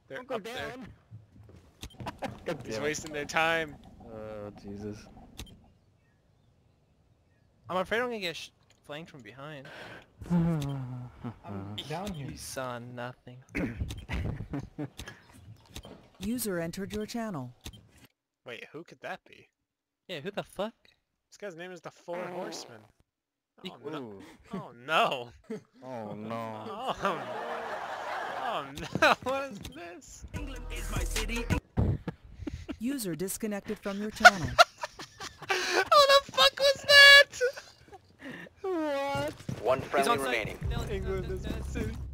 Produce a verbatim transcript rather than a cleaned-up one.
They're Don't go up there. down. God He's damn it. wasting their time. Oh, Jesus. I'm afraid I'm gonna get sh flanked from behind. I'm down here. You saw nothing. User entered your channel. Wait, who could that be? Yeah, who the fuck? This guy's name is the Four Horsemen. Oh no. Ooh. Oh no. Oh, no. Oh, oh no. What is this? User disconnected from your channel. What the fuck was that? What? One He's friendly on site. remaining. Dylan, Dylan, England Dylan, is Dylan. my city.